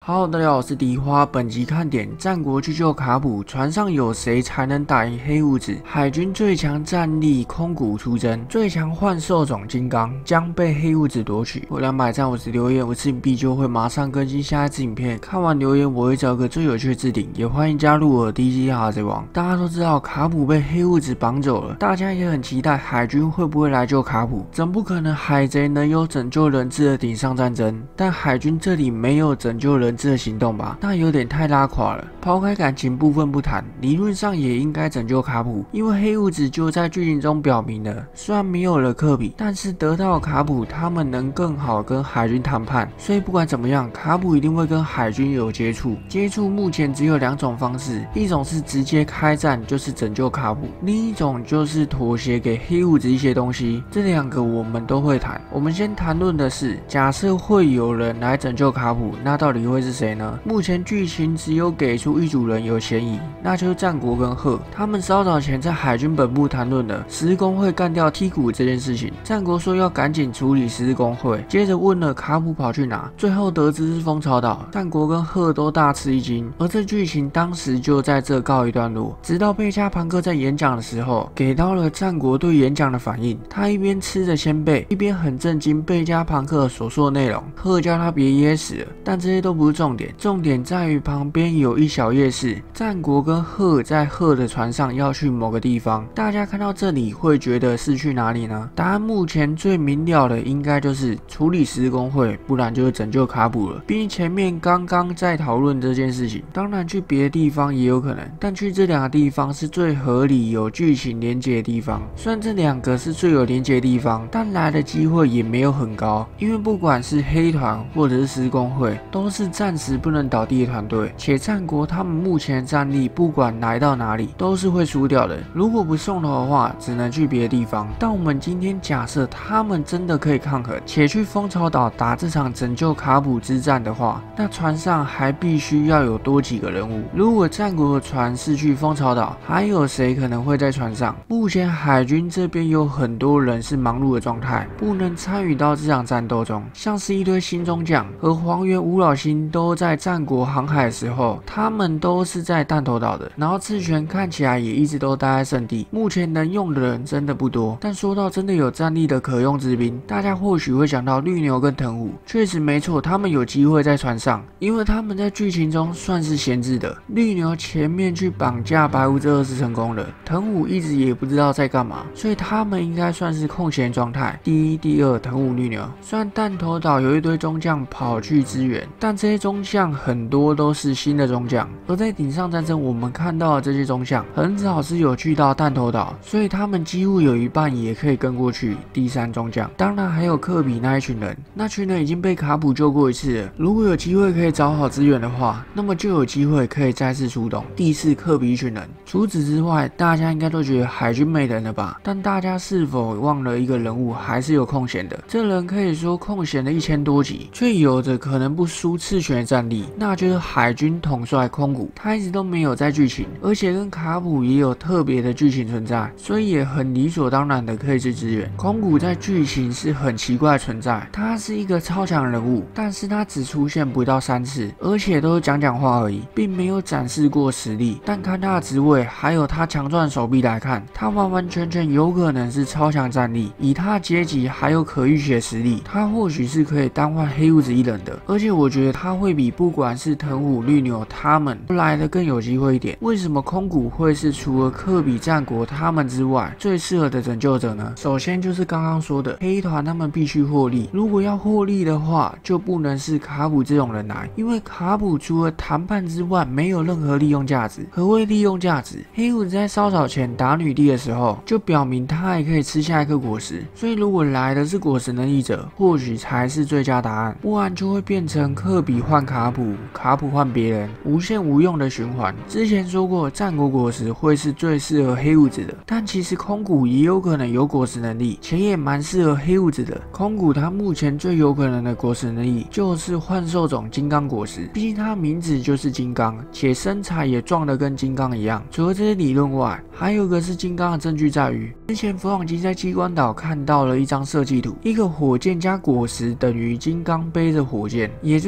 Hello， 大家好，我是迪花。本集看点战国去救卡普，船上有谁才能打赢黑胡子？海军最强战力空谷出征，最强幻兽种金刚将被黑胡子夺取。我200赞50留言，我是影币就会马上更新下一支影片。看完留言，我会找个最有趣的置顶，也欢迎加入我的第一季海贼王。大家都知道卡普被黑胡子绑走了，大家也很期待海军会不会来救卡普。总不可能海贼能有拯救人质的顶上战争，但海军这里没有拯救人质的行动吧？那有点太拉垮了。抛开感情部分不谈，理论上也应该拯救卡普，因为黑胡子就在剧情中表明了，虽然没有了科比，但是得到卡普，他们能更好跟海军谈判。所以不管怎么样，卡普一定会跟海军有接触。接触目前只有2种方式，一种是直接开战，就是拯救卡普；另一种就是妥协给黑胡子一些东西。这2个我们都会谈。我们先谈论的是，假设会有人来拯救卡普，那到底会是谁呢？目前剧情只有给出一组人有嫌疑，那就是战国跟贺。他们稍早前在海军本部谈论了十日公会干掉剔骨这件事情。战国说要赶紧处理十日公会，接着问了卡普跑去哪，最后得知是蜂巢岛。战国跟贺都大吃一惊，而这剧情当时就在这告一段落。直到贝加庞克在演讲的时候，给到了战国对演讲的反应。他一边吃着鲜贝，一边很震惊贝加庞克所说的内容。贺叫他别噎死了，但这些都不是重点，重点在于旁边有一小夜市。战国跟贺在贺的船上要去某个地方，大家看到这里会觉得是去哪里呢？答案目前最明了的应该就是处理十日公会，不然就是拯救卡普了。毕竟前面刚刚在讨论这件事情，当然去别的地方也有可能，但去这2个地方是最合理有剧情连结的地方。虽然这2个是最有连结的地方，但来的机会也没有很高，因为不管是黑团或者是十日公会，都是暂时不能倒地的团队，且战国他们目前的战力不管来到哪里都是会输掉的。如果不送的话，只能去别的地方。但我们今天假设他们真的可以抗衡，且去蜂巢岛打这场拯救卡普之战的话，那船上还必须要有多几个人物。如果战国的船是去蜂巢岛，还有谁可能会在船上？目前海军这边有很多人是忙碌的状态，不能参与到这场战斗中，像是一堆新中将和黄猿吴老星都在战国航海的时候，他们都是在弹头岛的，然后赤泉看起来也一直都待在圣地。目前能用的人真的不多，但说到真的有战力的可用之兵，大家或许会想到绿牛跟藤虎。确实没错，他们有机会在船上，因为他们在剧情中算是闲置的。绿牛前面去绑架白胡子2是成功了，藤虎一直也不知道在干嘛，所以他们应该算是空闲状态。第一、第二，藤虎、绿牛。虽然弹头岛有一堆中将跑去支援，但这些中将很多都是新的中将，而在顶上战争我们看到的这些中将很少是有去到弹头岛，所以他们几乎有一半也可以跟过去。第3中将，当然还有科比那一群人，那群人已经被卡普救过一次了，如果有机会可以找好资源的话，那么就有机会可以再次出动。第4，科比一群人。除此之外，大家应该都觉得海军没人了吧？但大家是否忘了一个人物还是有空闲的？这人可以说空闲了1000多集，却有着可能不输赤泉的战力，那就是海军统帅空谷。他一直都没有在剧情，而且跟卡普也有特别的剧情存在，所以也很理所当然的可以去支援。空谷在剧情是很奇怪的存在，他是一个超强人物，但是他只出现不到3次，而且都是讲话而已，并没有展示过实力。但看他的职位还有他强壮的手臂来看，他完完全全有可能是超强战力。以他的阶级还有可预血实力，他或许是可以单换黑胡子一人的，而且我觉得他会比不管是藤虎、绿牛他们来的更有机会一点。为什么空谷会是除了科比、战国他们之外最适合的拯救者呢？首先就是刚刚说的黑团，他们必须获利。如果要获利的话，就不能是卡普这种人来，因为卡普除了谈判之外没有任何利用价值。何谓利用价值？黑胡子在稍早前打女帝的时候就表明他还可以吃下一颗果实，所以如果来的是果实能力者，或许才是最佳答案，不然就会变成科比换卡普，卡普换别人，无限无用的循环。之前说过战国果实会是最适合黑胡子的，但其实空谷也有可能有果实能力，且也蛮适合黑胡子的。空谷他目前最有可能的果实能力就是幻兽种金刚果实，毕竟他名字就是金刚，且身材也壮得跟金刚一样。除了这些理论外，还有个是金刚的证据在于，之前弗朗基在机关岛看到了一张设计图，一个火箭加果实等于金刚背着火箭，也就是海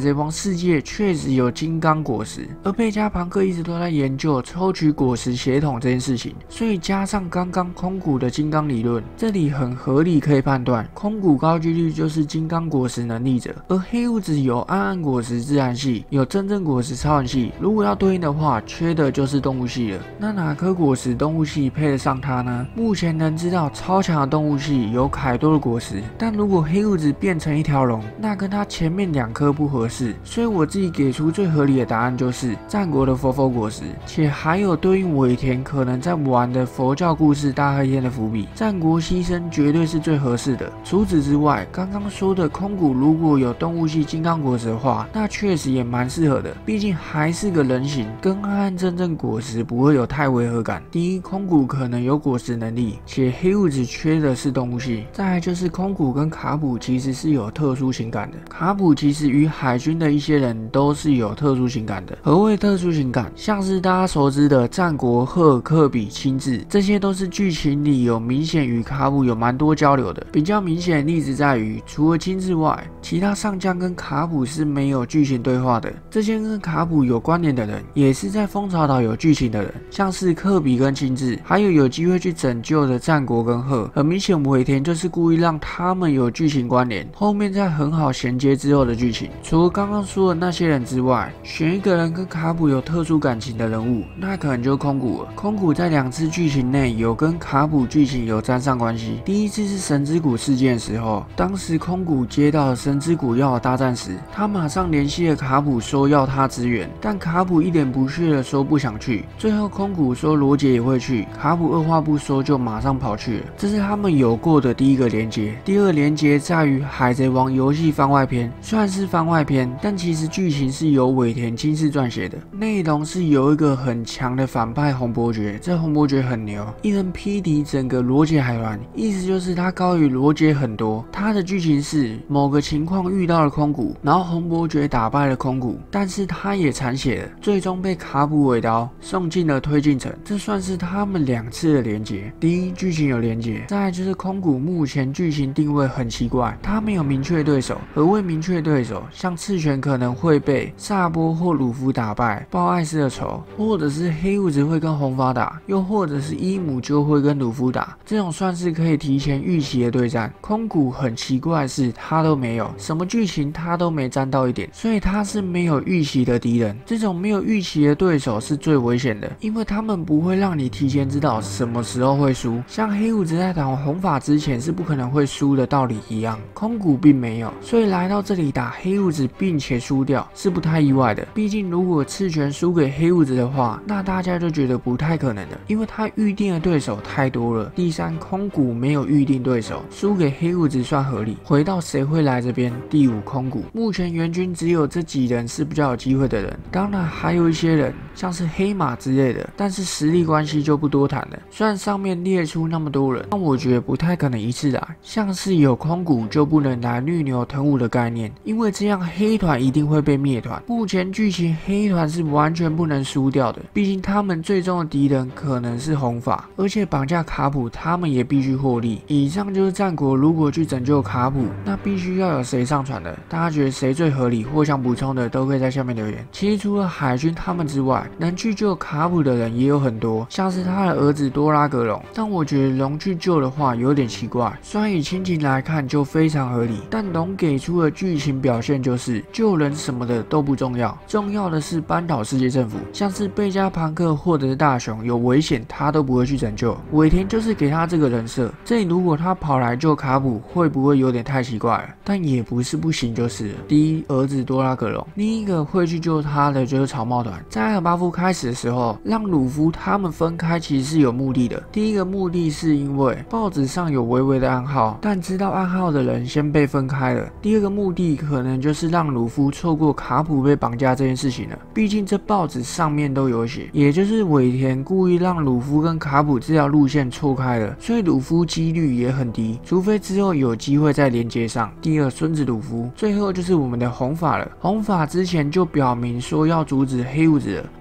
贼王世界确实有金刚果实，而贝加庞克一直都在研究抽取果实血统这件事情，所以加上刚刚空谷的金刚理论，这里很合理可以判断，空谷高几率就是金刚果实能力者，而黑屋子有暗暗果实自然系，有真正果实超人系，如果要对应的话，缺的就是动物系了。那哪颗果实动物系配得上它呢？目前能知道超强的动物系有凯多的果实，但如果黑屋子变成一条龙，那跟它前面2颗不合适，所以我自己给出最合理的答案就是战国的佛果实，且还有对应尾田可能在玩的佛教故事大黑天的伏笔，战国牺牲绝对是最合适的。除此之外，刚刚说的空谷如果有动物系金刚果实的话，那确实也蛮适合的，毕竟还是个人形，跟暗暗真正果实不会有太违和感。第一，空谷可能有果实能力，且黑屋子缺的是动物系。再来就是空谷跟卡普其实是有特殊情感的，卡普其实与海军的一些人都是有特殊情感的。何谓特殊情感？像是大家熟知的战国赫尔克比亲自，这些都是剧情里有明显与卡普有蛮多交流的。比较明显的例子在于，除了亲自外，其他上将跟卡普是没有剧情对话的。这些跟卡普有关联的人，也是在蜂巢岛有剧情的人，像是克比跟亲自，还有机会去拯救的战国跟赫。很明显，尾田就是故意让他们有剧情关联，后面再很好衔接之后的剧情。除了刚刚说的那些人之外，选一个人跟卡普有特殊感情的人物，那可能就空谷了。空谷在2次剧情内有跟卡普剧情有沾上关系。第一次是神之谷事件的时候，当时空谷接到了神之谷要大战时，他马上联系了卡普说要他支援，但卡普一脸不屑的说不想去。最后空谷说罗杰也会去，卡普二话不说就马上跑去了。这是他们有过的第一个连结。第二连结在于海贼王游戏番外篇，虽然是番外篇，但其实剧情是由尾田亲自撰写的，内容是有一个很强的反派红伯爵，这红伯爵很牛，一人匹敌整个罗杰海团，意思就是他高于罗杰很多。他的剧情是某个情况遇到了空谷，然后红伯爵打败了空谷，但是他也残血了，最终被卡普尾刀送进了推进城。这算是他们2次的连结。第一，剧情有连结，再来就是空谷目前剧情定位很奇怪，他没有明确对手。何谓明确对手？像赤犬可能会被萨波或鲁夫打败，报艾斯的仇，或者是黑屋子会跟红发打，又或者是伊姆就会跟鲁夫打，这种算是可以提前预期的对战。空谷很奇怪的是他都没有，什么剧情他都没沾到一点，所以他是没有预期的敌人。这种没有预期的对手是最危险的，因为他们不会让你提前知道什么时候会输，像黑屋子在打红发之前是不可能会输的道理一样，空谷并没有，所以来到这里打黑屋子并且输掉是不太意外的。毕竟如果赤犬输给黑屋子的话，那大家就觉得不太可能了，因为他预定的对手太多了。第三，空谷没有预定对手，输给黑屋子算合理。回到谁会来这边，第五，空谷。目前援军只有这几人是比较有机会的人，当然还有一些人像是黑马之类的，但是实力关系就不多谈了。虽然上面列出那么多人，但我觉得不太可能一次来，像是有空谷就不能来绿牛藤武的概念，因为这样黑团一定会被灭团。目前剧情黑团是完全不能输掉的，毕竟他们最终的敌人可能是红发，而且绑架卡普他们也必须获利。以上就是战国如果去拯救卡普，那必须要有谁上船的，大家觉得谁最合理或想补充的都可以在下面留言。其实除了海军他们之外，能去救卡普的人也有很多，像是他的儿子多拉格隆，但我觉得龙去救的话有点奇怪，虽然以亲情来看就非常合理，但龙给出的剧情表现就是救人什么的都不重要，重要的是扳倒世界政府，像是贝加庞克或者是大雄有危险他都不会去拯救。尾田就是给他这个人设，这里如果他跑来救卡普会不会有点太奇怪了？但也不是不行就是了。第一，儿子多拉格隆，另一个会去救他的就是草帽团。在艾尔巴夫开始的时候，让鲁夫他们分开其实是有目的的。第一个目的是因为报纸上有微微的暗号，但知道暗号的人先被分开了。第二个目的可能就是让鲁夫错过卡普被绑架这件事情了，毕竟这报纸上面都有写，也就是尾田故意让鲁夫跟卡普这条路线错开了，所以鲁夫几率也很低，除非之后有机会再连接上。第二，孙子鲁夫。最后就是我们的红发了，红发之前就表明说要阻止黑屋子了，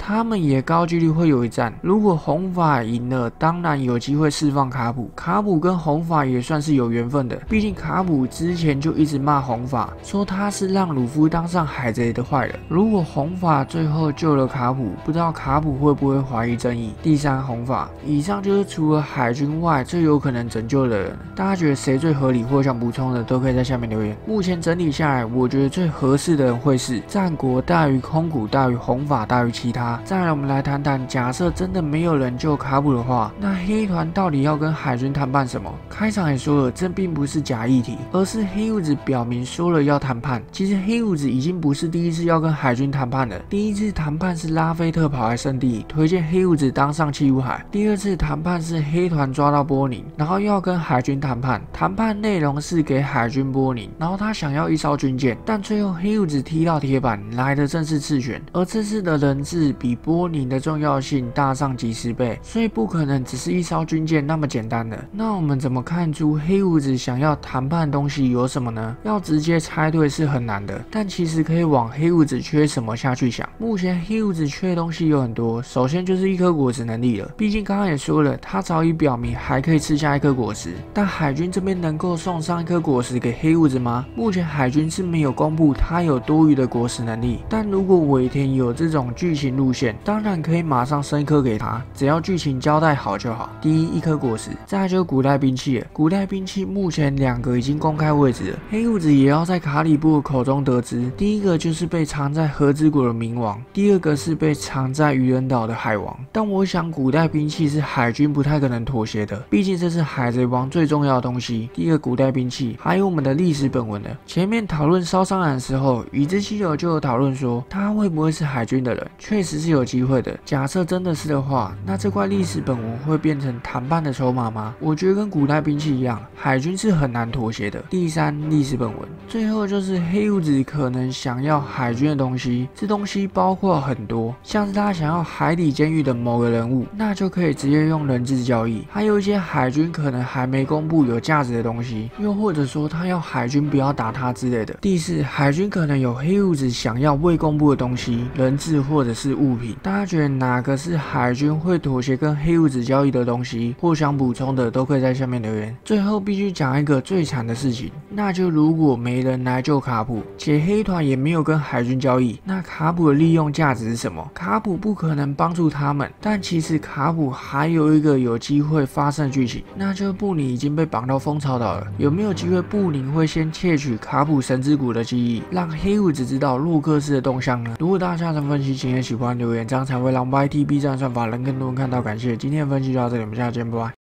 他们也高几率会有一战。如果红发赢了，当然有机会释放卡普。卡普跟红发也算是有缘分的，毕竟卡普之前就一直骂红发，说他是让鲁夫当上海贼的坏人。如果红发最后救了卡普，不知道卡普会不会怀疑正义。第三，红发。以上就是除了海军外最有可能拯救的人，大家觉得谁最合理或想补充的都可以在下面留言。目前整理下来，我觉得最合适的人会是战国大于空谷大于红发大于其他。再来我们来谈谈，假设真的没有人救卡普的话，那黑团到底要跟海军谈判什么？开场也说了，这并不是假议题，而是黑胡子表明说了要谈判。其实黑胡子已经不是第一次要跟海军谈判了，第一次谈判是拉菲特跑来圣地推荐黑胡子当上七武海，第二次谈判是黑团抓到波宁，然后要跟海军谈判，谈判内容是给海军波宁，然后他想要一艘军舰，但最后黑胡子踢到铁板，来的正是赤犬，而这次的人质比波宁的重要性大上几十倍，所以不可能只是一艘军舰那么简单的。那我们怎么看出黑胡子想要谈判的东西有什么呢？要直接猜对是很难的，但其实可以往黑胡子缺什么下去想。目前黑胡子缺的东西有很多，首先就是一颗果实能力了，毕竟刚刚也说了，他早已表明还可以吃下一颗果实，但海军这边能够送上一颗果实给黑胡子吗？目前海军是没有公布他有多余的果实能力，但如果尾田有这种剧情路线，当然可以马上生一颗给他，只要剧情交代好就好。第一颗果实，再来就是古代兵器了。古代兵器目前2个已经公开位置了，黑胡子也要在卡里布口中得知，第一个就是被藏在和之国的冥王，第二个是被藏在愚人岛的海王。但我想古代兵器是海军不太可能妥协的，毕竟这是海贼王最重要的东西。第一个古代兵器，还有我们的历史本文了。前面讨论烧伤男的时候，宇智七友就有讨论说他会不会是海军的人，确实是有机会的。假设真的是的话，那这块历史本文会变成谈判的筹码吗？我觉得跟古代兵器一样，海军是很难妥协的。第三，历史本文。最后就是黑胡子可能想要海军的东西，这东西包括很多，像是他想要海底监狱的某个人物，那就可以直接用人质交易。还有一些海军可能还没公布有价值的东西，又或者说他要海军不要打他之类的。第四，海军可能有黑胡子想要未公布的东西，人质或者是物品。大家觉得哪个是海军会妥协跟黑胡子交易的东西，或想补充的都可以在下面留言。最后必须讲一个最惨的事情，那就如果没人来救卡普，且黑团也没有跟海军交易，那卡普的利用价值是什么？卡普不可能帮助他们，但其实卡普还有一个有机会发生的剧情，那就是布宁已经被绑到蜂巢岛了。有没有机会布宁会先窃取卡普神之谷的记忆，让黑胡子知道洛克斯的动向呢？如果大家下层分析请也喜欢留言，这样才会让 YTB 站算法人更多人看到。感谢今天的分析就到这里，我们下次见，拜拜。